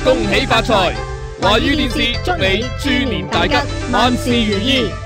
恭喜發財！華語電視祝你豬年大吉，萬事如意。